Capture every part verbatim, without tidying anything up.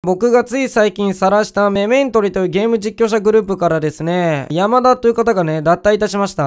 僕がつい最近晒したメメントリというゲーム実況者グループからですね、山田という方がね、脱退いたしました。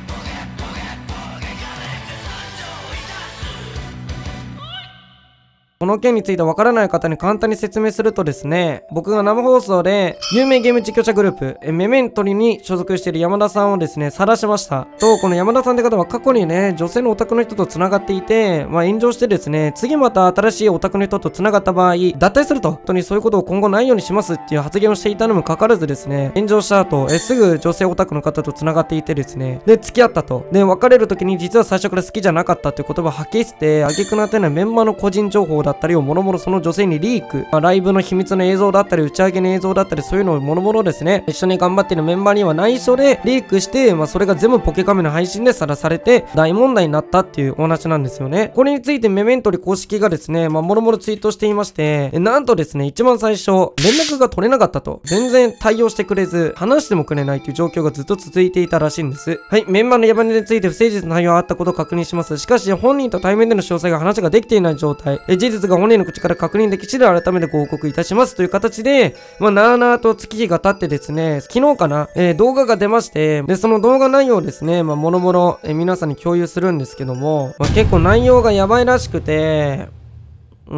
この件についてわからない方に簡単に説明するとですね、僕が生放送で有名ゲーム実況者グループえメメントリに所属している山田さんをですね晒しました。とこの山田さんって方は過去にね女性のオタクの人と繋がっていて、まあ炎上してですね、次また新しいオタクの人と繋がった場合脱退すると、本当にそういうことを今後ないようにしますっていう発言をしていたにもかかわらずですね、炎上した後えすぐ女性オタクの方と繋がっていてですね、で付き合ったと、で別れる時に実は最初から好きじゃなかったっていう言葉を吐き捨て、挙句の果てないメンバーの個人情報だったりをもろもろその女性にリーク、まあ、ライブの秘密の映像だったり打ち上げの映像だったりそういうのをもろもろですね、一緒に頑張っているメンバーには内緒でリークして、まあ、それが全部ポケカメの配信でさらされて大問題になったっていうお話なんですよね。これについてメメントリ公式がですね、まあ、もろもろツイートしていまして、なんとですね、一番最初連絡が取れなかったと、全然対応してくれず話してもくれないという状況がずっと続いていたらしいんです。はい、メンバーのヤバネについて不誠実な内容があったことを確認します。しかし本人と対面での詳細が話ができていない状態、え事実が本人の口から確認でき次第改めてご報告いたしますという形で、まあ、なーなーと月日が経ってですね、昨日かな、えー、動画が出まして、で、その動画内容をですね、まあ、もろもろ、えー、皆さんに共有するんですけども、まあ、結構内容がやばいらしくて、うん。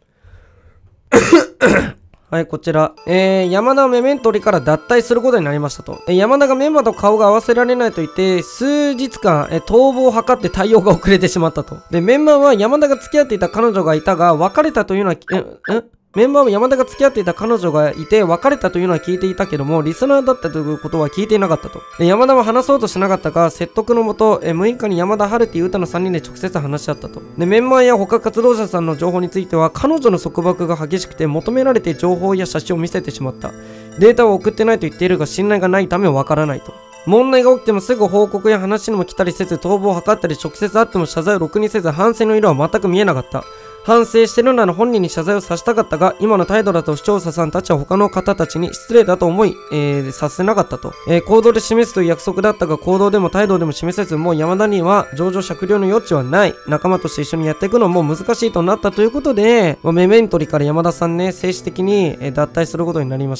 はい、こちら。えー、山田はメメントリから脱退することになりましたと。えー、山田がメンバーと顔が合わせられないと言って、数日間、えー、逃亡を図って対応が遅れてしまったと。で、メンバーは山田が付き合っていた彼女がいたが、別れたというのは、え、えメンバーは山田が付き合っていた彼女がいて別れたというのは聞いていたけども、リスナーだったということは聞いていなかったと。で、山田は話そうとしなかったが、説得のもと、えむいかに山田、春樹、歌のさんにんで直接話し合ったと。で、メンバーや他活動者さんの情報については、彼女の束縛が激しくて求められて情報や写真を見せてしまった。データを送ってないと言っているが、信頼がないためわからないと。問題が起きてもすぐ報告や話にも来たりせず、逃亡を図ったり直接会っても謝罪をろくにせず、反省の色は全く見えなかった。反省してるなら本人に謝罪をさせたかったが、今の態度だと視聴者さんたちは他の方たちに失礼だと思い、えー、させなかったと。えー、行動で示すという約束だったが、行動でも態度でも示せず、もう山田には情状酌量の余地はない。仲間として一緒にやっていくのも難しいとなったということで、まあ、メメントリから山田さんね、正式的に、えー、脱退することになりました。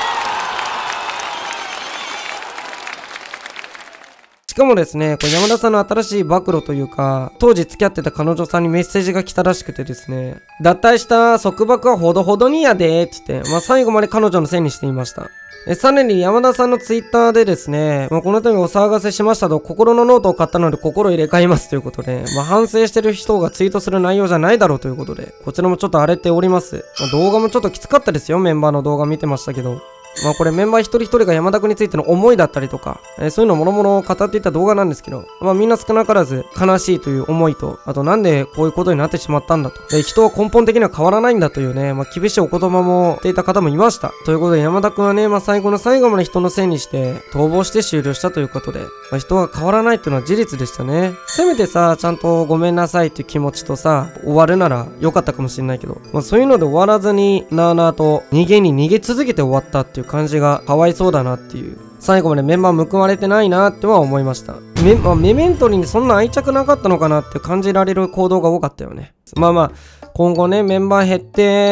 しかもですね、これ山田さんの新しい暴露というか、当時付き合ってた彼女さんにメッセージが来たらしくてですね、脱退した束縛はほどほどにやでーって言って、まあ最後まで彼女のせいにしていました。え、さらに山田さんのツイッターでですね、まあ、この度お騒がせしましたと、心のノートを買ったので心入れ替えますということで、まあ、反省してる人がツイートする内容じゃないだろうということで、こちらもちょっと荒れております。まあ、動画もちょっときつかったですよ、メンバーの動画見てましたけど。まあこれメンバー一人一人が山田君についての思いだったりとか、えー、そういうのをもろもろ語っていた動画なんですけど、まあみんな少なからず悲しいという思いと、あとなんでこういうことになってしまったんだと。で、人は根本的には変わらないんだというね、まあ厳しいお言葉も言っていた方もいました。ということで山田君はね、まあ最後の最後まで人のせいにして逃亡して終了したということで、まあ人は変わらないっていうのは事実でしたね。せめてさ、ちゃんとごめんなさいっていう気持ちとさ、終わるなら良かったかもしれないけど、まあそういうので終わらずになーなーと逃げに逃げ続けて終わったっていう感じがかわいそうだなっていう、最後までメンバー報われてないなっては思いました。メ, まあ、メメントリにそんな愛着なかったのかなって感じられる行動が多かったよね。まあまあ今後ねメンバー減って、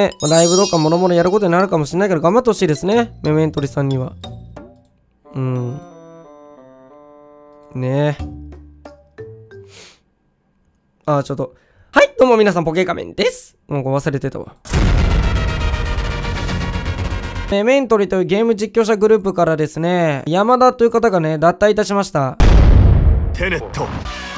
まあ、ライブとかもろもろやることになるかもしれないけど頑張ってほしいですね、メメントリさんには。うんねえ、あーちょっとはいどうも皆さんポケカメンです。もう忘れてたわ。メメントリというゲーム実況者グループからですね、山田という方がね、脱退いたしました。 テネット